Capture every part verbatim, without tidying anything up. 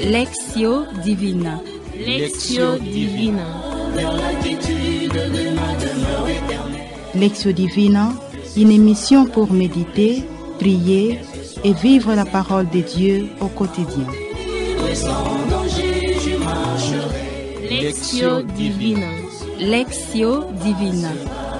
Lectio Divina. Lectio Divina. Lectio Divina, une émission pour méditer, prier et vivre la parole de Dieu au quotidien. Lectio Divina. Lectio Divina.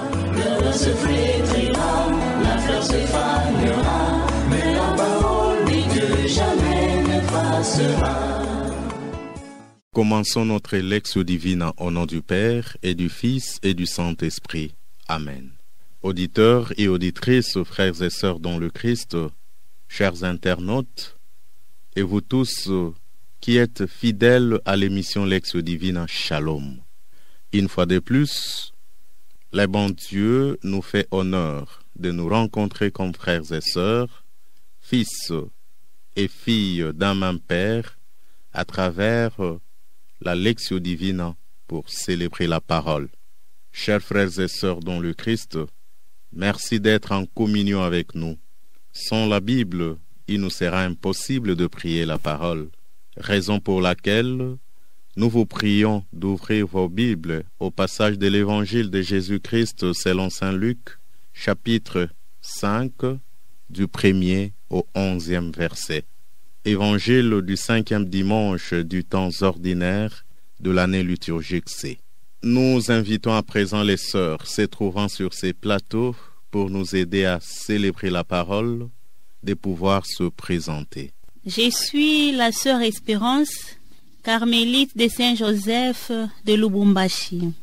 Commençons notre Lectio Divina au nom du Père et du Fils et du Saint-Esprit. Amen. Auditeurs et auditrices, frères et sœurs dans le Christ, chers internautes, et vous tous qui êtes fidèles à l'émission Lectio Divina, Shalom. Une fois de plus, le bon Dieu nous fait honneur de nous rencontrer comme frères et sœurs, fils et filles d'un même Père, à travers la Lectio Divina pour célébrer la parole. Chers frères et sœurs dans le Christ, merci d'être en communion avec nous. Sans la Bible, il nous sera impossible de prier la parole, raison pour laquelle nous vous prions d'ouvrir vos Bibles au passage de l'Évangile de Jésus-Christ selon saint Luc, chapitre cinq, du premier au onzième verset. Évangile du cinquième dimanche du temps ordinaire de l'année liturgique C. Nous invitons à présent les sœurs se trouvant sur ces plateaux pour nous aider à célébrer la parole, de pouvoir se présenter. Je suis la sœur Espérance, carmélite de Saint-Joseph de Lubumbashi.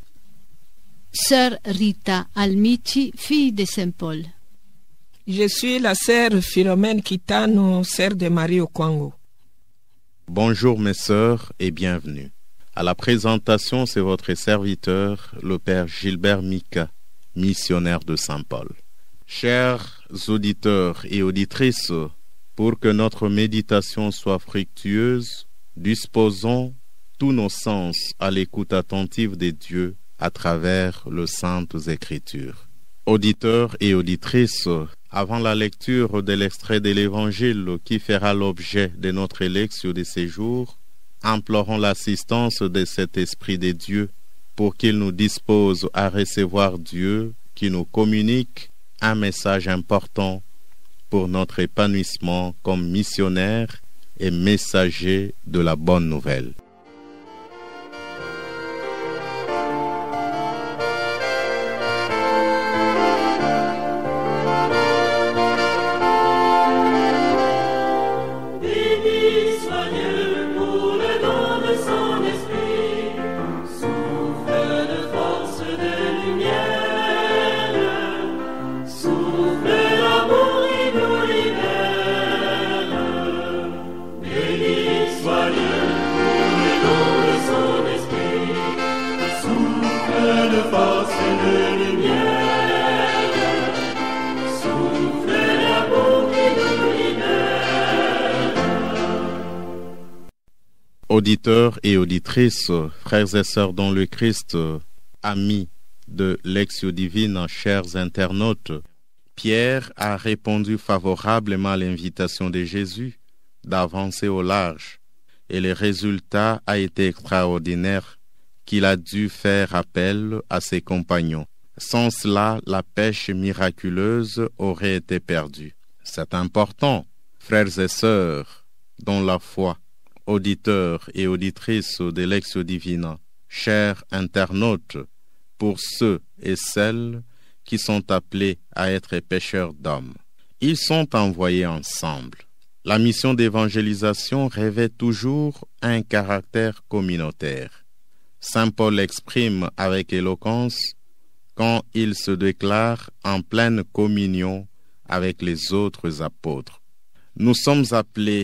Sœur Rita Almichi, fille de Saint-Paul. Je suis la sœur Philomène Kitano, sœur de Marie au Congo. Bonjour mes sœurs et bienvenue. À la présentation, c'est votre serviteur, le Père Gilbert Mika, missionnaire de Saint-Paul. Chers auditeurs et auditrices, pour que notre méditation soit fructueuse, disposons tous nos sens à l'écoute attentive de Dieu à travers les Saintes Écritures. Auditeurs et auditrices, avant la lecture de l'extrait de l'Évangile qui fera l'objet de notre lecture de ces jours, implorons l'assistance de cet Esprit de Dieu pour qu'il nous dispose à recevoir Dieu qui nous communique un message important pour notre épanouissement comme missionnaires et messagers de la bonne nouvelle. Auditeurs et auditrices, frères et sœurs dans le Christ, amis de Lectio Divina, chers internautes, Pierre a répondu favorablement à l'invitation de Jésus d'avancer au large, et le résultat a été extraordinaire qu'il a dû faire appel à ses compagnons. Sans cela, la pêche miraculeuse aurait été perdue. C'est important, frères et sœurs, dans la foi, auditeurs et auditrices de Lectio Divina, chers internautes, pour ceux et celles qui sont appelés à être pêcheurs d'hommes. Ils sont envoyés ensemble. La mission d'évangélisation revêt toujours un caractère communautaire. Saint Paul l'exprime avec éloquence quand il se déclare en pleine communion avec les autres apôtres. Nous sommes appelés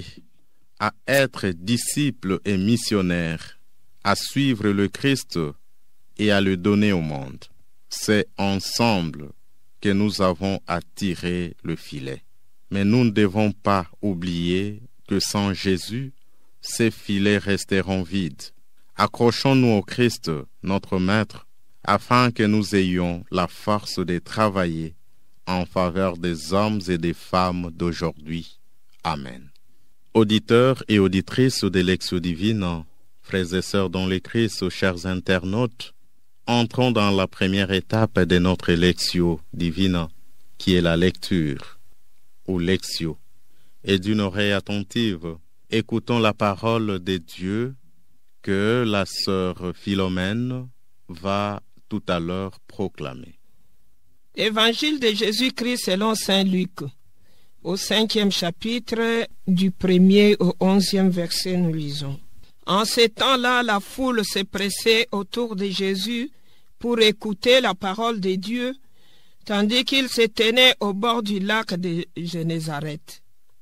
à être disciples et missionnaires, à suivre le Christ et à le donner au monde. C'est ensemble que nous avons à tirer le filet. Mais nous ne devons pas oublier que sans Jésus, ces filets resteront vides. Accrochons-nous au Christ, notre Maître, afin que nous ayons la force de travailler en faveur des hommes et des femmes d'aujourd'hui. Amen. Auditeurs et auditrices de Lectio Divina, frères et sœurs dans le Christ, chers internautes, entrons dans la première étape de notre Lectio Divina, qui est la lecture, ou Lectio. Et d'une oreille attentive, écoutons la parole de Dieu que la sœur Philomène va tout à l'heure proclamer. Évangile de Jésus-Christ selon saint Luc. Au cinquième chapitre, du premier au onzième verset, nous lisons. En ces temps-là, la foule s'est pressée autour de Jésus pour écouter la parole de Dieu, tandis qu'il se tenait au bord du lac de Génézareth.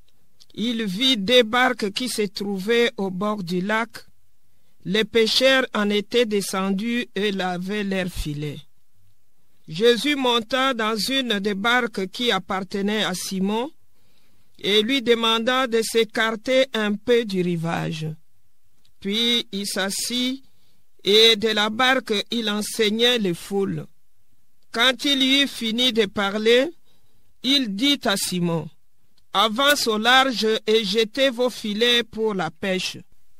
Il vit deux barques qui se trouvaient au bord du lac. Les pêcheurs en étaient descendus et lavaient leurs filets. Jésus monta dans une des barques qui appartenait à Simon et lui demanda de s'écarter un peu du rivage. Puis il s'assit et de la barque il enseignait les foules. Quand il eut fini de parler, il dit à Simon, « Avance au large et jetez vos filets pour la pêche. »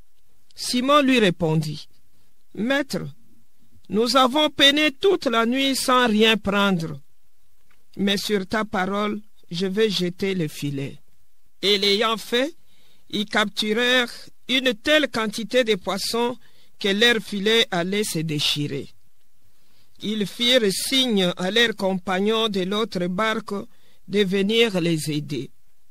Simon lui répondit, « Maître, nous avons peiné toute la nuit sans rien prendre, mais sur ta parole, je vais jeter le filet. » Et l'ayant fait, ils capturèrent une telle quantité de poissons que leur filet allait se déchirer. Ils firent signe à leurs compagnons de l'autre barque de venir les aider.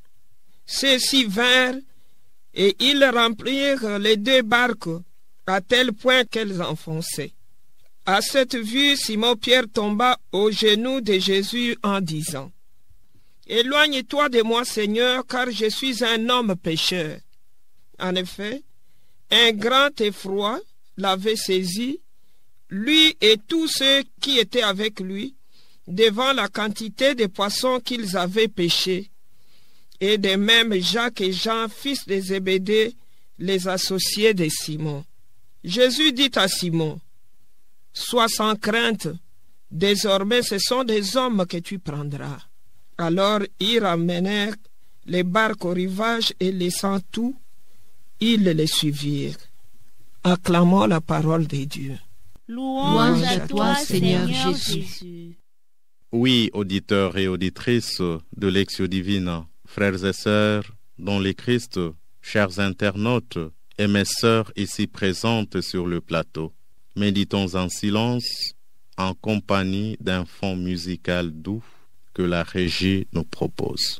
Ceux-ci vinrent et ils remplirent les deux barques à tel point qu'elles enfonçaient. À cette vue, Simon-Pierre tomba aux genoux de Jésus en disant, « Éloigne-toi de moi, Seigneur, car je suis un homme pécheur. » En effet, un grand effroi l'avait saisi, lui et tous ceux qui étaient avec lui, devant la quantité de poissons qu'ils avaient pêchés, et de même Jacques et Jean, fils de Zébédée, les associés de Simon. Jésus dit à Simon, « Sois sans crainte, désormais ce sont des hommes que tu prendras. » Alors ils ramenèrent les barques au rivage et laissant tout, ils les suivirent. Acclamons la parole de Dieu. Louange à toi, Seigneur Jésus. Oui, auditeurs et auditrices de Lectio Divina, frères et sœurs dans le Christ, chers internautes et mes sœurs ici présentes sur le plateau, méditons en silence en compagnie d'un fond musical doux que la régie nous propose.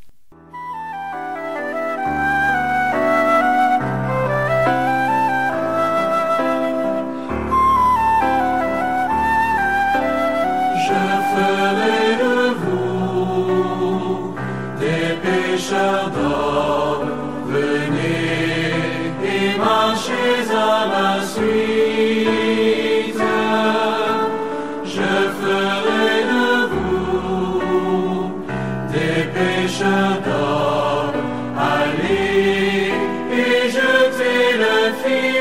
D'hommes, venez et marchez à ma suite. Je ferai de vous des pêcheurs d'hommes. Allez et jetez le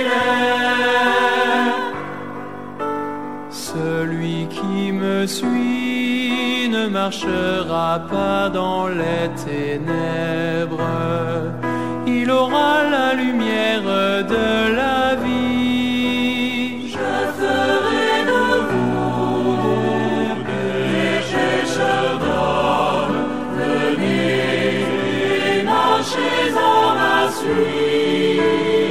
filet. Celui qui me suit ne marchera pas dans les ténèbres, il aura la lumière de la vie. Je ferai de vous des pêcheurs d'hommes, venez et marchez à ma suite.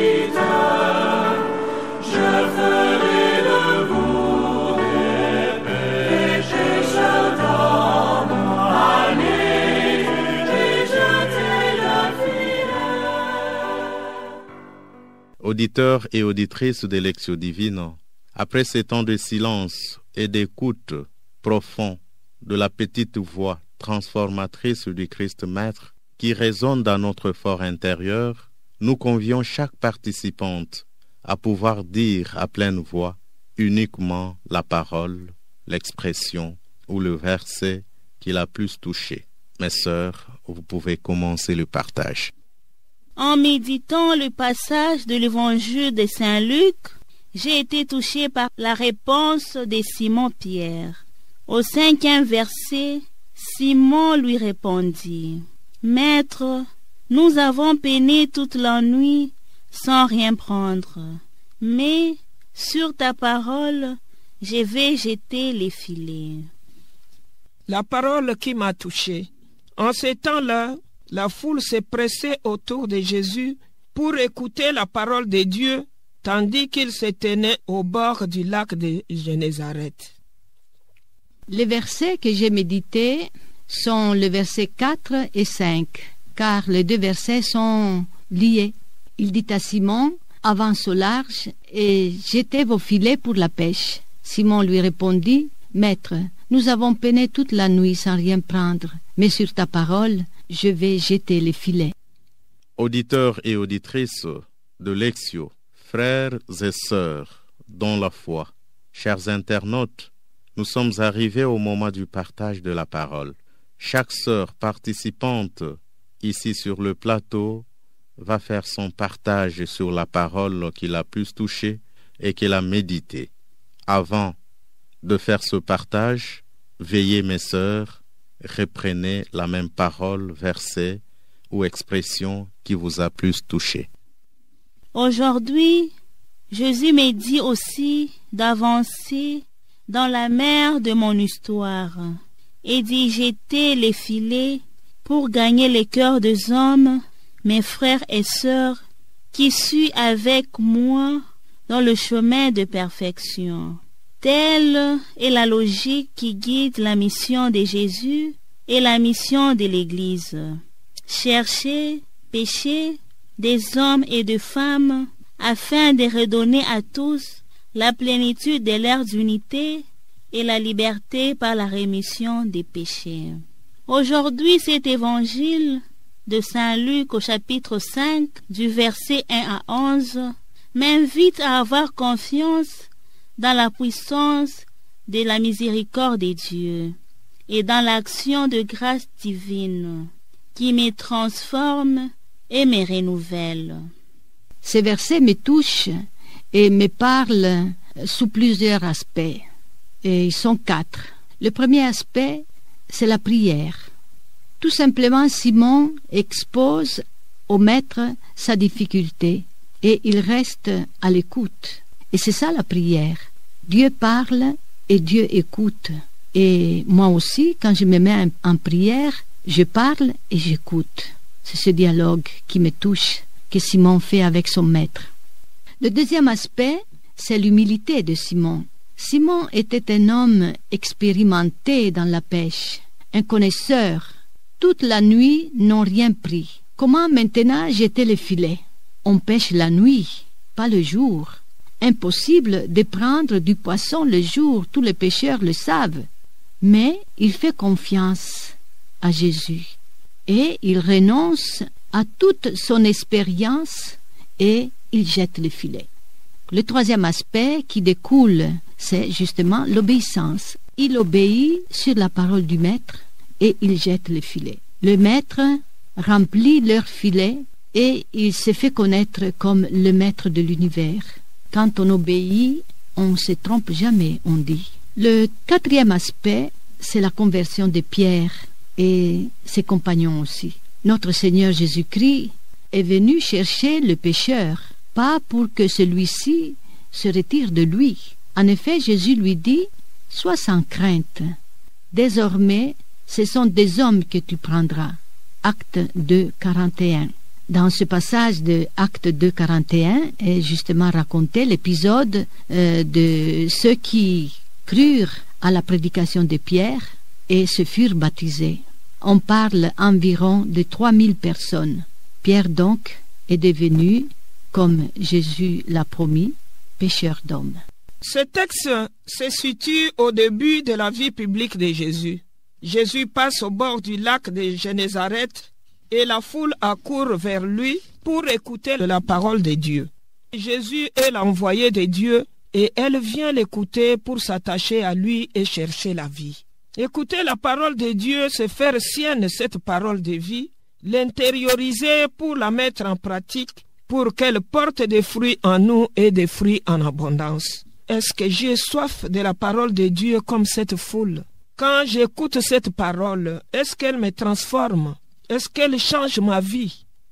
Je ferai de vous des pêcheurs d'hommes. Auditeurs et auditrices de Lectio Divina, après ces temps de silence et d'écoute profond de la petite voix transformatrice du Christ Maître qui résonne dans notre fort intérieur, nous convions chaque participante à pouvoir dire à pleine voix uniquement la parole, l'expression ou le verset qui l'a plus touché. Mes sœurs, vous pouvez commencer le partage. En méditant le passage de l'évangile de Saint Luc, j'ai été touché par la réponse de Simon-Pierre. Au cinquième verset, Simon lui répondit, « Maître, Nous avons peiné toute la nuit sans rien prendre. Mais sur ta parole, je vais jeter les filets. La parole qui m'a touché. En ces temps-là, la foule s'est pressée autour de Jésus pour écouter la parole de Dieu, tandis qu'il se tenait au bord du lac de Génézareth. Les versets que j'ai médités sont les versets quatre et cinq, car les deux versets sont liés. Il dit à Simon, avance au large et jetez vos filets pour la pêche. Simon lui répondit, Maître, nous avons peiné toute la nuit sans rien prendre, mais sur ta parole, je vais jeter les filets. Auditeurs et auditrices de Lectio, frères et sœurs dans la foi, chers internautes, nous sommes arrivés au moment du partage de la parole. Chaque sœur participante ici sur le plateau va faire son partage sur la parole qui l'a plus touchée et qu'elle a méditée. Avant de faire ce partage, veillez mes sœurs, reprenez la même parole, verset ou expression qui vous a plus touché. Aujourd'hui, Jésus me dit aussi d'avancer dans la mer de mon histoire et d'y jeter les filets pour gagner les cœurs des hommes, mes frères et sœurs, qui suivent avec moi dans le chemin de perfection. Telle est la logique qui guide la mission de Jésus et la mission de l'Église. Chercher, pécher des hommes et de femmes afin de redonner à tous la plénitude de leur unité et la liberté par la rémission des péchés. Aujourd'hui, cet évangile de Saint Luc au chapitre cinq, du verset un à onze, m'invite à avoir confiance dans la puissance de la miséricorde de Dieu et dans l'action de grâce divine qui me transforme et me renouvelle. Ces versets me touchent et me parlent sous plusieurs aspects. Et ils sont quatre. Le premier aspect, c'est la prière. Tout simplement, Simon expose au maître sa difficulté et il reste à l'écoute. Et c'est ça la prière. Dieu parle et Dieu écoute. Et moi aussi, quand je me mets en prière, je parle et j'écoute. C'est ce dialogue qui me touche, que Simon fait avec son maître. Le deuxième aspect, c'est l'humilité de Simon. Simon était un homme expérimenté dans la pêche, un connaisseur. Toute la nuit n'ont rien pris. Comment maintenant jeter les filets? On pêche la nuit, pas le jour. Impossible de prendre du poisson le jour, tous les pêcheurs le savent. Mais il fait confiance à Jésus et il renonce à toute son expérience et il jette le filet. Le troisième aspect qui découle, c'est justement l'obéissance. Il obéit sur la parole du maître et il jette le filet. Le maître remplit leur filet et il se fait connaître comme le maître de l'univers. Quand on obéit, on ne se trompe jamais, on dit. Le quatrième aspect, c'est la conversion de Pierre et ses compagnons aussi. Notre Seigneur Jésus-Christ est venu chercher le pécheur, pas pour que celui-ci se retire de lui. En effet, Jésus lui dit, « Sois sans crainte. Désormais, ce sont des hommes que tu prendras. » Acte deux, quarante et un. Dans ce passage de Acte deux, quarante et un est justement raconté l'épisode euh, de ceux qui crurent à la prédication de Pierre et se furent baptisés. On parle environ de trois mille personnes. Pierre donc est devenu, comme Jésus l'a promis, pécheur d'hommes. Ce texte se situe au début de la vie publique de Jésus. Jésus passe au bord du lac de Génézareth et la foule accourt vers lui pour écouter la parole de Dieu. Jésus est l'envoyé de Dieu et elle vient l'écouter pour s'attacher à lui et chercher la vie. Écouter la parole de Dieu, c'est faire sienne cette parole de vie, l'intérioriser pour la mettre en pratique, pour qu'elle porte des fruits en nous et des fruits en abondance. Est-ce que j'ai soif de la parole de Dieu comme cette foule? Quand j'écoute cette parole, est-ce qu'elle me transforme? Est-ce qu'elle change ma vie?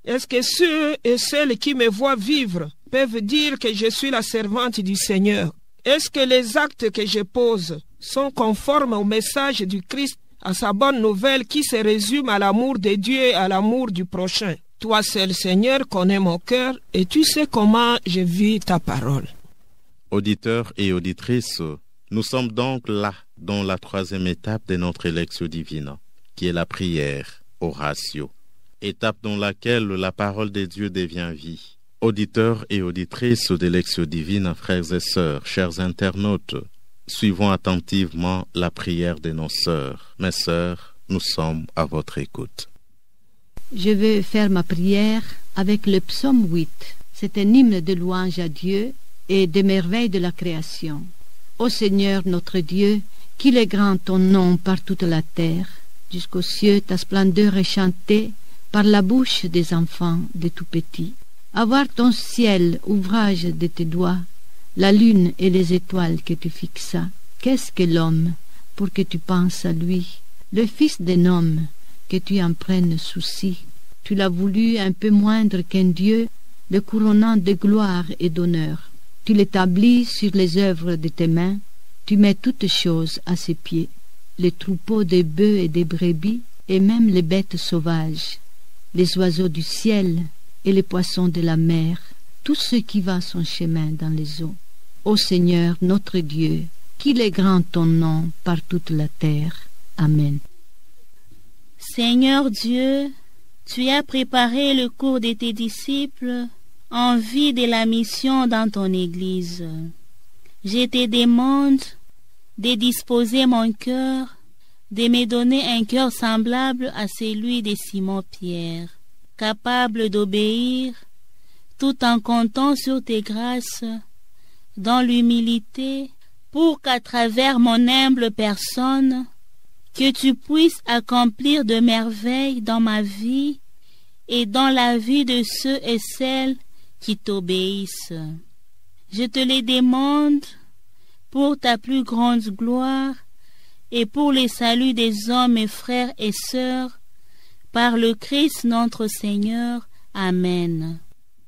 Est-ce que ceux et celles qui me voient vivre peuvent dire que je suis la servante du Seigneur? Est-ce que les actes que je pose sont conformes au message du Christ, à sa bonne nouvelle qui se résume à l'amour de Dieu et à l'amour du prochain? Toi seul, Seigneur, connais mon cœur et tu sais comment je vis ta parole. Auditeurs et auditrices, nous sommes donc là dans la troisième étape de notre Lectio Divina, qui est la prière, oratio, étape dans laquelle la parole de Dieu devient vie. Auditeurs et auditrices de Lectio Divina, frères et sœurs, chers internautes, suivons attentivement la prière de nos sœurs. Mes sœurs, nous sommes à votre écoute. Je vais faire ma prière avec le psaume huit. C'est un hymne de louange à Dieu et des merveilles de la création. Ô Seigneur notre Dieu, qu'il est grand ton nom par toute la terre. Jusqu'aux cieux ta splendeur est chantée par la bouche des enfants, des tout petits. À voir ton ciel, ouvrage de tes doigts, la lune et les étoiles que tu fixas. Qu'est-ce que l'homme pour que tu penses à lui? Le fils d'un homme, que tu en prennes souci. Tu l'as voulu un peu moindre qu'un Dieu, le couronnant de gloire et d'honneur. Tu l'établis sur les œuvres de tes mains, tu mets toutes choses à ses pieds, les troupeaux des bœufs et des brebis, et même les bêtes sauvages, les oiseaux du ciel et les poissons de la mer, tout ce qui va son chemin dans les eaux. Ô Seigneur notre Dieu, qu'il est grand ton nom par toute la terre. Amen. Seigneur Dieu, tu as préparé le cours de tes disciples en vue de la mission dans ton Église. Je te demande de disposer mon cœur, de me donner un cœur semblable à celui de Simon-Pierre, capable d'obéir tout en comptant sur tes grâces, dans l'humilité, pour qu'à travers mon humble personne, que tu puisses accomplir de merveilles dans ma vie et dans la vie de ceux et celles qui t'obéissent. Je te les demande pour ta plus grande gloire et pour le salut des hommes et frères et sœurs, par le Christ notre Seigneur. Amen.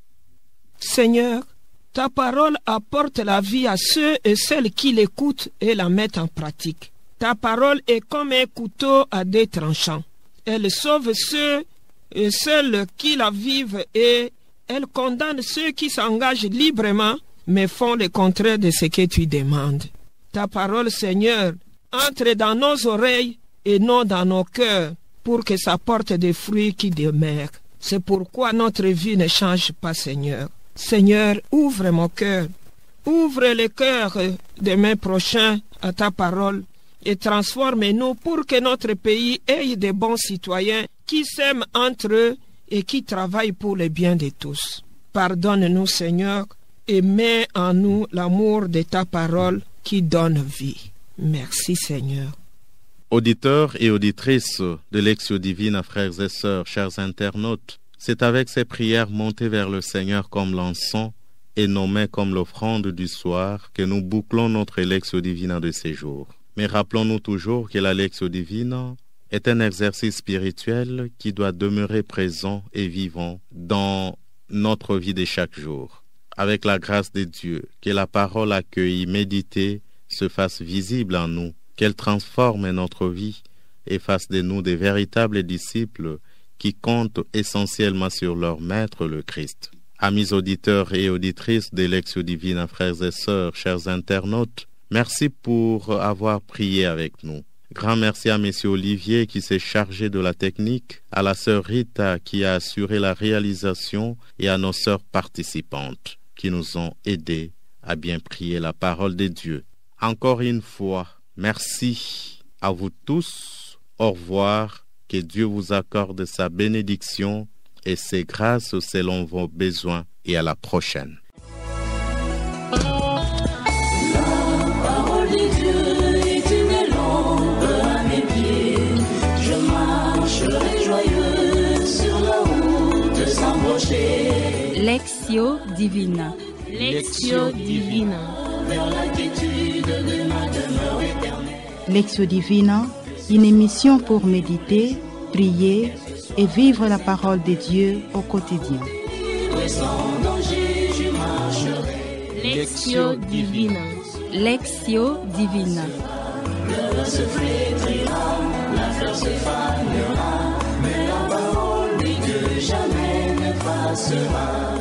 Seigneur, ta parole apporte la vie à ceux et celles qui l'écoutent et la mettent en pratique. Ta parole est comme un couteau à deux tranchants. Elle sauve ceux et celles qui la vivent et elle condamne ceux qui s'engagent librement mais font le contraire de ce que tu demandes. Ta parole, Seigneur, entre dans nos oreilles et non dans nos cœurs pour que ça porte des fruits qui demeurent. C'est pourquoi notre vie ne change pas, Seigneur. Seigneur, ouvre mon cœur, ouvre le cœur de mes prochains à ta parole et transforme-nous pour que notre pays ait de bons citoyens qui s'aiment entre eux et qui travaillent pour le bien de tous. Pardonne-nous, Seigneur, et mets en nous l'amour de ta parole qui donne vie. Merci, Seigneur. Auditeurs et auditrices de Lectio Divina, frères et sœurs, chers internautes, c'est avec ces prières montées vers le Seigneur comme l'encens et nommées comme l'offrande du soir que nous bouclons notre Lectio Divina de ces jours. Mais rappelons-nous toujours que la Lectio Divina est un exercice spirituel qui doit demeurer présent et vivant dans notre vie de chaque jour. Avec la grâce de Dieu, que la parole accueillie, méditée, se fasse visible en nous, qu'elle transforme notre vie et fasse de nous des véritables disciples qui comptent essentiellement sur leur Maître, le Christ. Amis auditeurs et auditrices de Lectio Divina, frères et sœurs, chers internautes, merci pour avoir prié avec nous. Grand merci à M. Olivier qui s'est chargé de la technique, à la sœur Rita qui a assuré la réalisation et à nos sœurs participantes qui nous ont aidés à bien prier la parole de Dieu. Encore une fois, merci à vous tous. Au revoir. Que Dieu vous accorde sa bénédiction et ses grâces selon vos besoins et à la prochaine. Lectio Divina. Lectio Divina. Lectio Divina, une émission pour méditer, prier et vivre la parole de Dieu au quotidien. Lectio Divina. Lectio Divina. Le se flétrira, la fleur se fanera, mais la parole lui que jamais ne passera.